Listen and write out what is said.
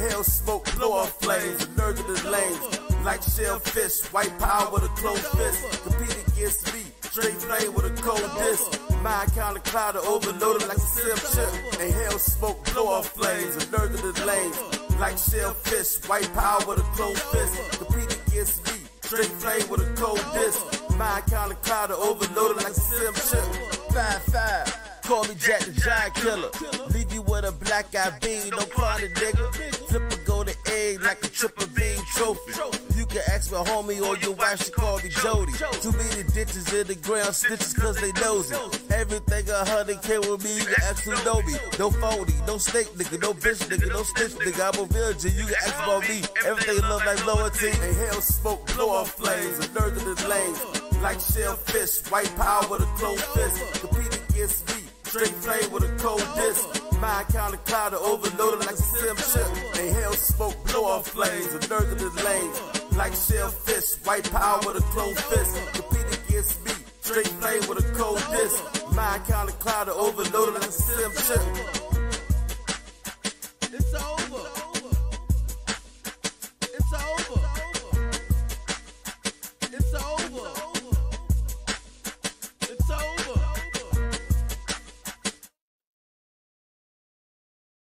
Inhale smoke, blow off flames, alert to the lanes. Like shellfish, white power with a closed fist. Compete against me, straight flame with a cold disc. Mind kinda clouded, overloaded like a sim chip. Inhale smoke, blow off flames, alert to the lanes. Like shellfish, white power with a closed fist. Compete against me, straight flame with a cold disc. Mind kinda clouded, overloaded like a sim chip. 5-5, call me Jack the Giant Killer. Leave you with a black eye bean, don't cry the nigga. Flip a golden egg like a triple beam trophy. You can ask my homie or your wife, she call me Jody. Too many ditches in the ground, stitches cause they nosy. Everything 100K with me, you can ask who know me. No phony, no snake nigga, no bitch nigga, no snitch nigga. I'm a virgin, you can ask about me. Everything look like loyalty. Inhale smoke, blow off flames, alert to the lanes. Like shellfish, white power with a closed fist. Compete against me, straight flame with a cold disc. Mind kinda clouded, overloaded like a sim chip. Inhale smoke, blow off flames, alert to the lanes. Like shellfish, white power with a closed fist. Compete against me, straight flame with a cold disc. Mind kinda clouded, overloaded like a sim chip.